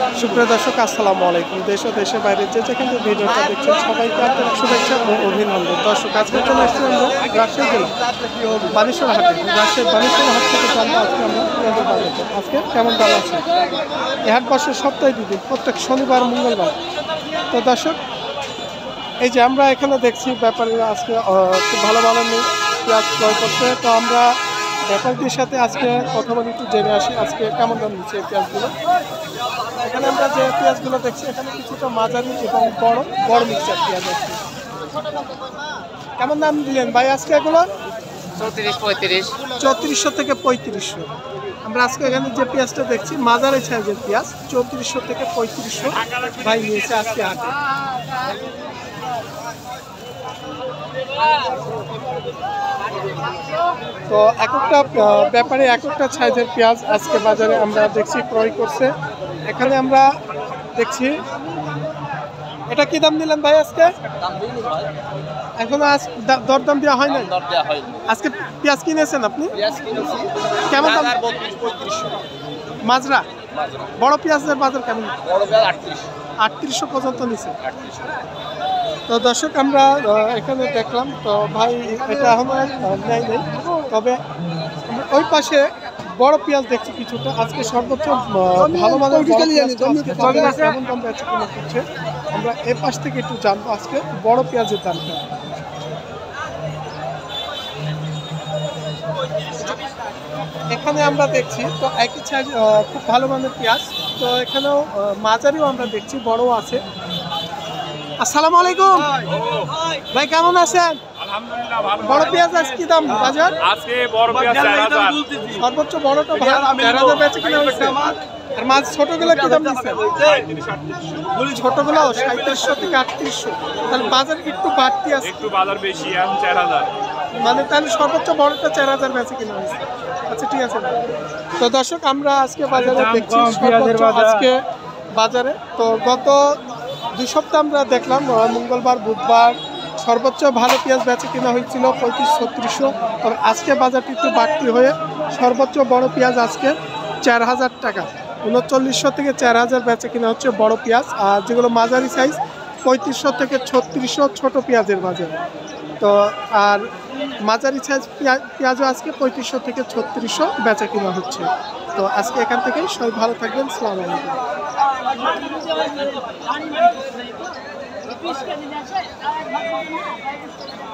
সুপ্রিয় দর্শক আসসালামু আলাইকুম। দেশ ও দেশের বাইরে যে যেখানে ভিডিওটা দেখছেন সবাইকে আন্তরিক শুভেচ্ছা ও অভিনন্দন। দর্শক আজকে চলে এসেছি আমরা রাজশাহী জেলা বানেশ্বর হাটে। রাজশাহীর বানেশ্বর হাট থেকে জানবো আজকে আমরা পেঁয়াজের বাজার আজকে কেমন দাম আছে। এই হাট বর্ষের সপ্তাহে দুদিন, প্রত্যেক শনিবার মঙ্গলবার। তো দর্শক এই যে আমরা এখানে দেখছি ব্যাপারীরা আজকে খুব ভালো ভালো পেঁয়াজ ক্রয় করছে। তো আমরা ব্যাপারীদের সাথে আজকে কথা বলে একটু জেনে আসি আজকে কেমন দাম নিচ্ছে এই পেঁয়াজগুলো। এখানে আমরা যে পেঁয়াজগুলো দেখছি এখানে কিছুটা মাঝারি এবং বড় মিক্সচার পেঁয়াজ আছে। কেমন দাম দিলেন ভাই আজকে এগুলো? 3400 থেকে 3500। আমরা আজকে এখানে যে পেঁয়াজটা দেখছি মাঝারি সাইজের পেঁয়াজ 3400 থেকে 3500 ভাই নিয়েছে আজকে হাটে। তো একটা ব্যাপারে একটা সাইজের পেঁয়াজ আজকে বাজারে আমরা দেখছি ক্রয় করছে। এখানে আমরা দেখছি এটা কি দাম দিলেন ভাই আজকে? এখনো আজ দরদাম দেওয়া হয় না। আজকে পেঁয়াজ কিনেছেন আপনি? কেমন দাম? মাজরা বড় পেঁয়াজের বাজার কেমন? 3800 পর্যন্ত নিচ্ছে। তো দর্শক আমরা এখানে দেখলাম তো ভাই এটা এখনো নেই, তবে ওই পাশে বড় পেঁয়াজ দেখছি কিছুটা আজকে সর্বোচ্চ ভালো মানের কেমন দাম বেচে কিনা করছে। আমরা এ পাশ থেকে একটু জানবো আজকে বড় পেঁয়াজের দামটা। এখানে আমরা দেখছি তো একই সাইজ খুব ভালো মানের পেঁয়াজ। তো এখানেও মাঝারিও আমরা দেখছি, বড়ও আছে। আসসালামু আলাইকুম ভাই, কেমন আছেন? আলহামদুলিল্লাহ ভালো। বড় পেঁয়াজ আজ কি দাম বাজার? আজকে বড় পেঁয়াজ 4000, সর্বোচ্চ বড়টা 4000 বেচে কিনা হচ্ছে। আর মাছ ছোটগুলো কি দাম দিচ্ছে? ছোটগুলো 3700 থেকে 3800। তাহলে বাজার একটু বাড়তি আছে, একটু বাজার বেশি, 4000। মানে তাহলে সর্বোচ্চ বড়টা 4000 বেচে কিনা হচ্ছে। আচ্ছা ঠিক আছে। তো দর্শক আমরা আজকে বাজারে দেখছি সর্বোচ্চ আজকে বাজারে তো গত 2 সপ্তাহ আমরা দেখলাম মঙ্গলবার বুধবার সর্বোচ্চ ভালো পেঁয়াজ বেচে কিনা হয়েছিল 3500-3600। তবে আজকে বাজারটি একটু বাড়তি হয়ে সর্বোচ্চ বড় পেঁয়াজ আজকে 4000 টাকা, 3900 থেকে 4000 বেচে কিনা হচ্ছে বড় পেঁয়াজ। আর যেগুলো মাঝারি সাইজ 3500 থেকে 3600 ছোট পেঁয়াজের বাজার। তো আর মাঝারি সাইজ পেঁয়াজও আজকে 3500 থেকে 3600 বেচা কিনা হচ্ছে। তো আজকে এখান থেকেই সবাই ভালো থাকবেন। আসসালামু আলাইকুম।